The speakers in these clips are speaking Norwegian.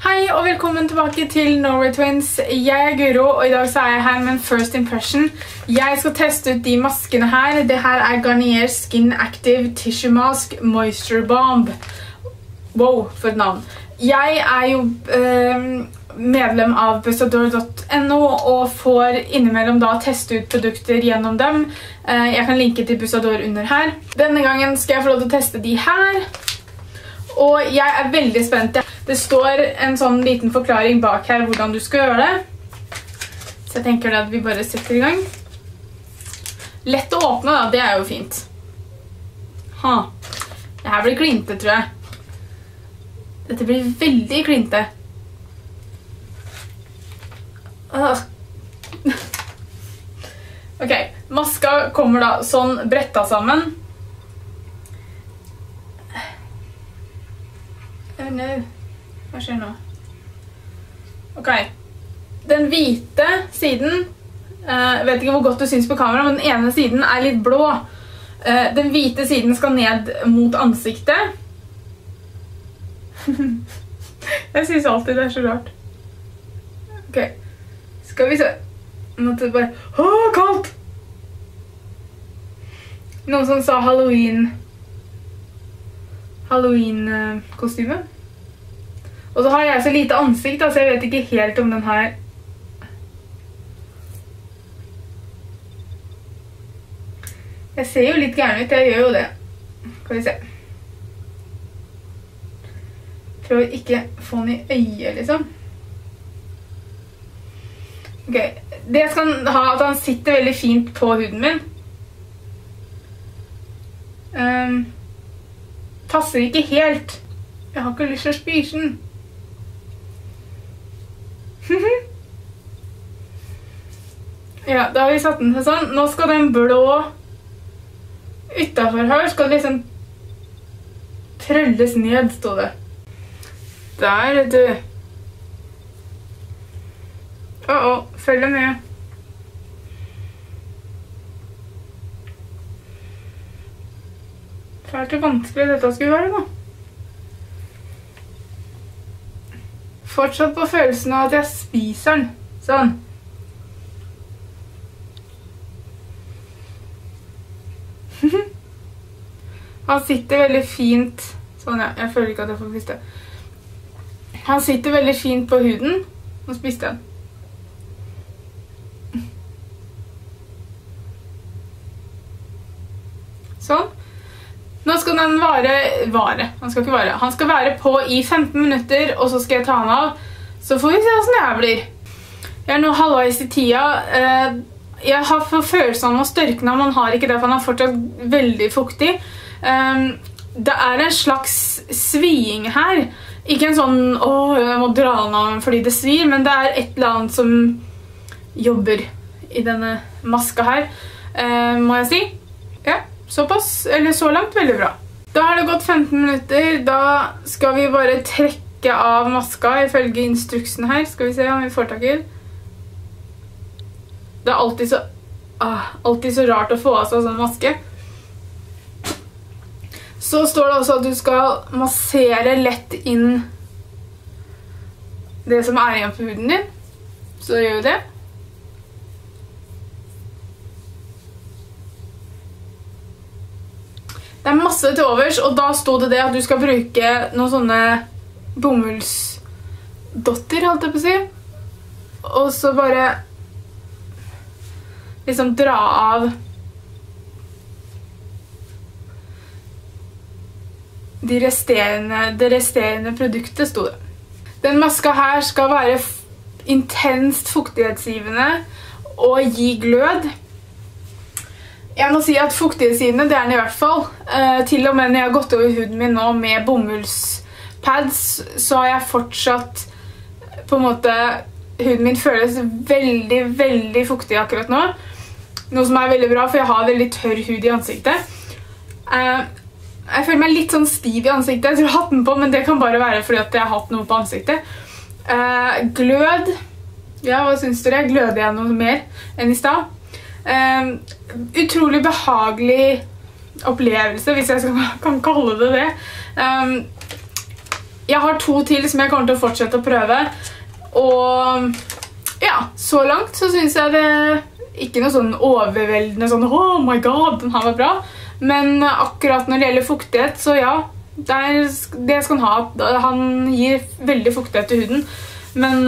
Hei og velkommen tilbake til Norway Twins. Jeg Guro, og i dag så er jeg her med en first impression. Jeg skal teste ut de maskene her. Det her er Garnier Skin Active Tissue Mask Moisture Bomb. Wow, for et navn. Jeg er jo medlem av Bussador.no og får innimellom da teste ut produkter gjennom dem. Jeg kan linke til Bussador under her. Denne gangen skal jeg få lov til å teste de her. Og jeg er veldig spent. Det står en sånn liten forklaring bak her hvordan du skal gjøre det. Så jeg tenker at vi bare setter i gang. Lett å åpne da, det er jo fint. Det her blir klinte, tror jeg. Dette blir veldig klinte. Ok, maska kommer da sånn brettet sammen. Hva skjer nå? Ok, den hvite siden, jeg vet ikke hvor godt du synes på kamera, men den ene siden er litt blå. Den hvite siden skal ned mot ansiktet. Jeg synes alltid det er så rart. Ok, skal vi se. Nå måtte det bare... kaldt! Noen som sa Halloween-kostyme. Og så har jeg så lite ansikt, så jeg vet ikke helt om den her... Jeg ser jo litt gæren ut, jeg gjør jo det. Skal vi se. Prøv å ikke få den i øyet, liksom. Ok, det skal ha at han sitter veldig fint på huden min. Passer ikke helt. Jeg har ikke lyst til å spise den. Ja, da har vi satt den sånn. Nå skal den blå utenfor her, skal det liksom trølles ned, stod det. Der, vet du. Følg med. Det er så vanskelig dette skulle være da. Fortsatt på følelsen av at jeg spiser den. Sånn. Han sitter veldig fint. Sånn, ja. Jeg føler ikke at jeg får puste. Han sitter veldig fint på huden. Nå spiste jeg den. Sånn. Nå skal den han skal ikke vare. Han skal være på i 15 minutter, og så skal jeg ta han av. Så får vi se hvordan det her blir. Jeg er nå halvveis i tida. Jeg har for følelsen av å størkne, men han har ikke det, for han er fortsatt veldig fuktig. Det er en slags sviing her. Ikke en sånn, jeg må dra den av fordi det svir, men det er et eller annet som jobber i denne maska her, må jeg si. Ja. Såpass, eller så langt, veldig bra. Da har det gått 15 minutter. Da skal vi bare trekke av maska ifølge instruksen her. Skal vi se om vi får tak i den. Det er alltid så rart å få av seg sånn maske. Så står det også at du skal massere lett inn det som er igjen på huden din. Så gjør vi det. Det er masse til overs, og da stod det at du skal bruke noen sånne bomullsdotter, holdt jeg på å si. Og så bare liksom dra av det resterende produktet, stod det. Den maska her skal være intenst fuktighetsgivende og gi glød. Jeg må si at fuktighetsgivende, det er den i hvert fall. Til og med når jeg har gått over huden min nå med bomullspads, så har jeg fortsatt på en måte, huden min føles veldig, veldig fuktig akkurat nå. Noe som er veldig bra, for jeg har veldig tørr hud i ansiktet. Jeg føler meg litt sånn stiv i ansiktet. Jeg tror jeg har hatt den på, men det kan bare være fordi at jeg har hatt noe på ansiktet. Glød. Ja, hva synes dere? Gløder jeg noe mer enn i sted? Utrolig behagelig opplevelse, hvis jeg kan kalle det det. Jeg har 2 til som jeg kommer til å fortsette å prøve. Og ja, så langt så synes jeg det ikke noe sånn overveldende sånn «Oh my god, den her var bra». Men akkurat når det gjelder fuktighet, så ja, det skal han ha. Han gir veldig fuktighet til huden. Men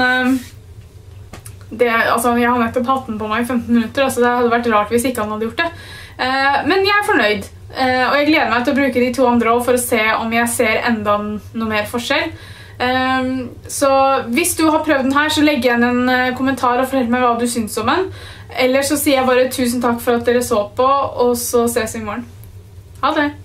altså, jeg har nettopp hatt den på meg i 15 minutter, så det hadde vært rart hvis ikke han hadde gjort det. Men jeg er fornøyd. Og jeg gleder meg til å bruke de 2 andre også for å se om jeg ser enda noe mer forskjell. Så hvis du har prøvd den her, så legg igjen en kommentar og fortell meg hva du synes om den. Eller så sier jeg bare tusen takk for at dere så på, og så ses vi i morgen. Ha det!